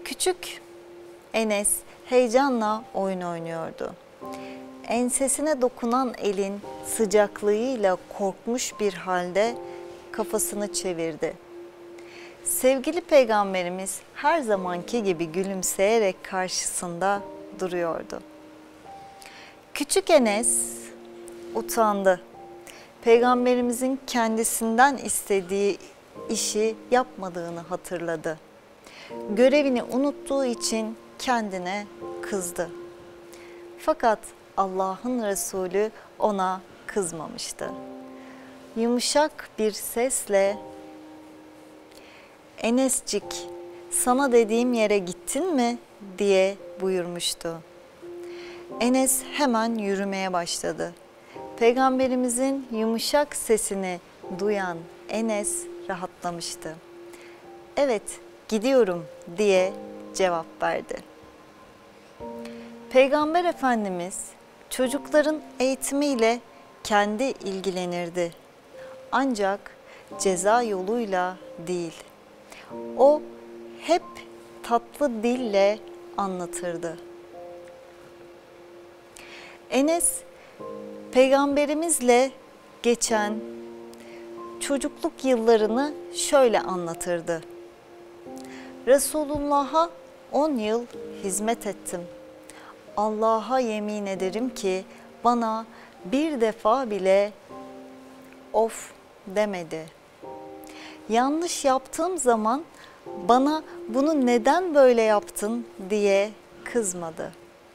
Küçük Enes heyecanla oyun oynuyordu. Ensesine dokunan elin sıcaklığıyla korkmuş bir halde kafasını çevirdi. Sevgili Peygamberimiz her zamanki gibi gülümseyerek karşısında duruyordu. Küçük Enes utandı. Peygamberimizin kendisinden istediği işi yapmadığını hatırladı. Görevini unuttuğu için kendine kızdı. Fakat Allah'ın Resulü ona kızmamıştı. Yumuşak bir sesle "Enescik, sana dediğim yere gittin mi?" diye buyurmuştu. Enes hemen yürümeye başladı. Peygamberimizin yumuşak sesini duyan Enes rahatlamıştı. "Evet, gidiyorum." diye cevap verdi. Peygamber Efendimiz çocukların eğitimiyle kendi ilgilenirdi. Ancak ceza yoluyla değil. O hep tatlı dille anlatırdı. Enes, Peygamberimizle geçen çocukluk yıllarını şöyle anlatırdı. Resulullah'a 10 yıl hizmet ettim. Allah'a yemin ederim ki bana bir defa bile of demedi. Yanlış yaptığım zaman bana bunu neden böyle yaptın diye kızmadı.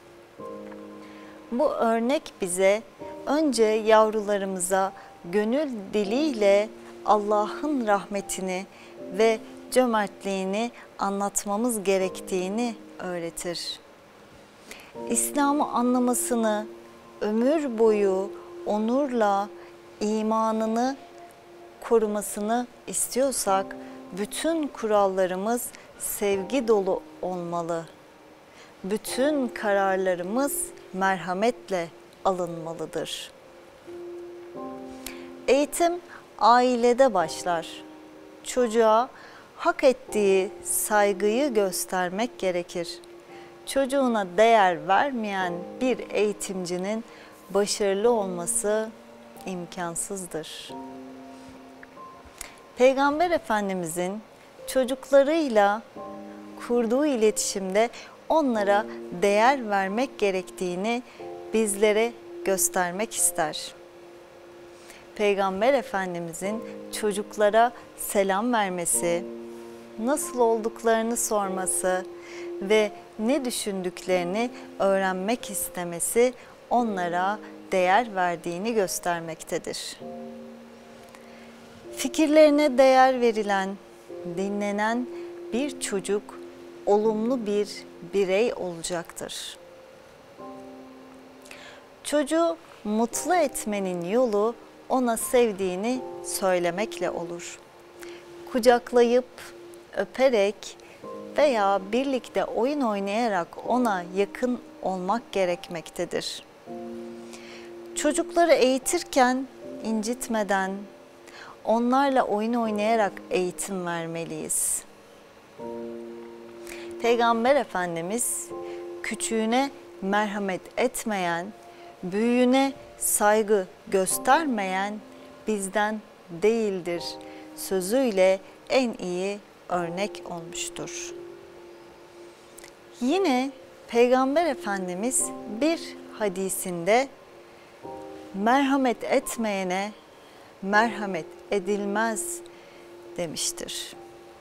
Bu örnek bize önce yavrularımıza gönül diliyle Allah'ın rahmetini ve cömertliğini anlatmamız gerektiğini öğretir. İslam'ı anlamasını, ömür boyu onurla imanını korumasını istiyorsak bütün kurallarımız sevgi dolu olmalı. Bütün kararlarımız merhametle alınmalıdır. Eğitim ailede başlar. Çocuğa hak ettiği saygıyı göstermek gerekir. Çocuğuna değer vermeyen bir eğitimcinin başarılı olması imkansızdır. Peygamber Efendimizin çocuklarıyla kurduğu iletişimde onlara değer vermek gerektiğini bizlere göstermek ister. Peygamber Efendimizin çocuklara selam vermesi, nasıl olduklarını sorması ve ne düşündüklerini öğrenmek istemesi onlara değer verdiğini göstermektedir. Fikirlerine değer verilen, dinlenen bir çocuk olumlu bir birey olacaktır. Çocuğu mutlu etmenin yolu ona sevdiğini söylemekle olur. Kucaklayıp, öperek veya birlikte oyun oynayarak ona yakın olmak gerekmektedir. Çocukları eğitirken incitmeden, onlarla oyun oynayarak eğitim vermeliyiz. Peygamber Efendimiz küçüğüne merhamet etmeyen, büyüğüne saygı göstermeyen bizden değildir sözüyle en iyi örnek olmuştur. Yine Peygamber Efendimiz bir hadisinde merhamet etmeyene merhamet edilmez demiştir.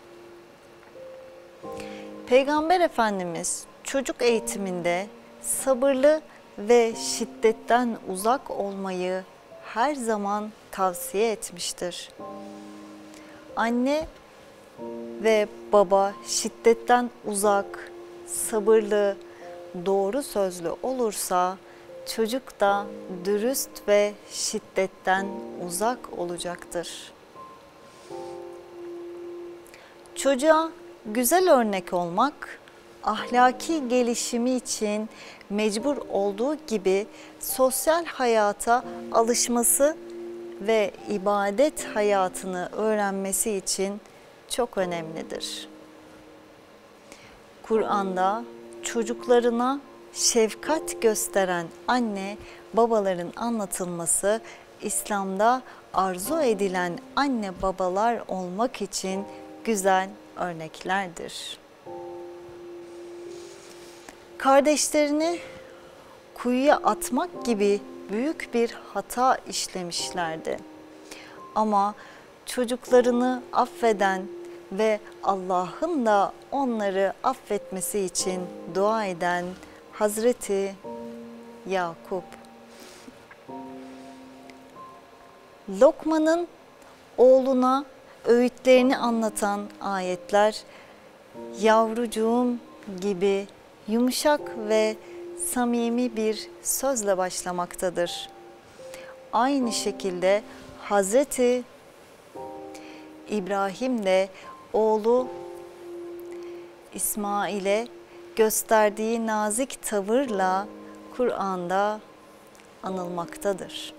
Peygamber Efendimiz çocuk eğitiminde sabırlı ve şiddetten uzak olmayı her zaman tavsiye etmiştir. Anne ve baba şiddetten uzak, sabırlı, doğru sözlü olursa çocuk da dürüst ve şiddetten uzak olacaktır. Çocuğa güzel örnek olmak, ahlaki gelişimi için mecbur olduğu gibi sosyal hayata alışması ve ibadet hayatını öğrenmesi için çok önemlidir. Kur'an'da çocuklarına şefkat gösteren anne babaların anlatılması, İslam'da arzu edilen anne babalar olmak için güzel örneklerdir. Kardeşlerini kuyuya atmak gibi büyük bir hata işlemişlerdi. Ama çocuklarını affeden ve Allah'ın da onları affetmesi için dua eden Hazreti Yakup. Lokman'ın oğluna öğütlerini anlatan ayetler yavrucuğum gibi yumuşak ve samimi bir sözle başlamaktadır. Aynı şekilde Hazreti İbrahim de oğlu İsmail'e gösterdiği nazik tavırla Kur'an'da anılmaktadır.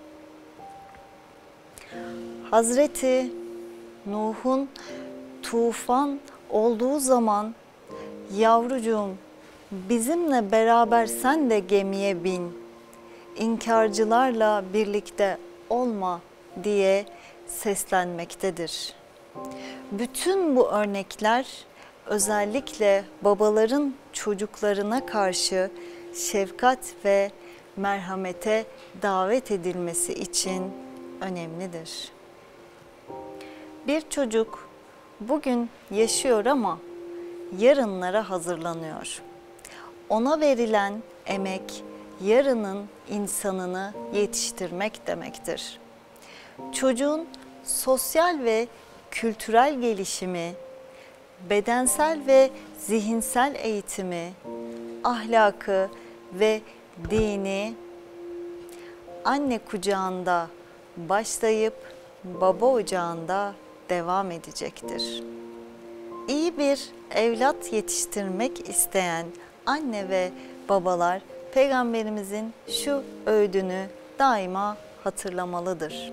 Hazreti Nuh'un tufan olduğu zaman yavrucuğum bizimle beraber sen de gemiye bin, inkarcılarla birlikte olma diye seslenmektedir. Bütün bu örnekler özellikle babaların çocuklarına karşı şefkat ve merhamete davet edilmesi için önemlidir. Bir çocuk bugün yaşıyor ama yarınlara hazırlanıyor. Ona verilen emek yarının insanını yetiştirmek demektir. Çocuğun sosyal ve kültürel gelişimi, bedensel ve zihinsel eğitimi, ahlakı ve dini anne kucağında başlayıp baba ocağında devam edecektir. İyi bir evlat yetiştirmek isteyen anne ve babalar Peygamberimizin şu öğüdünü daima hatırlamalıdır.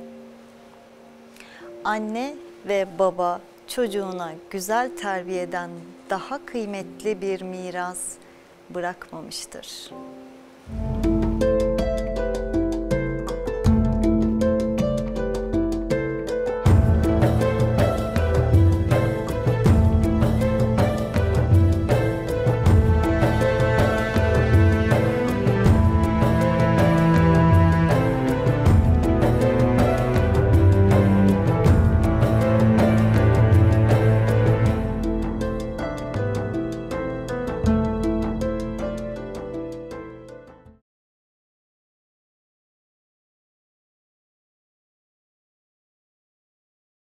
Anne ve baba çocuğuna güzel terbiyeden daha kıymetli bir miras bırakmamıştır.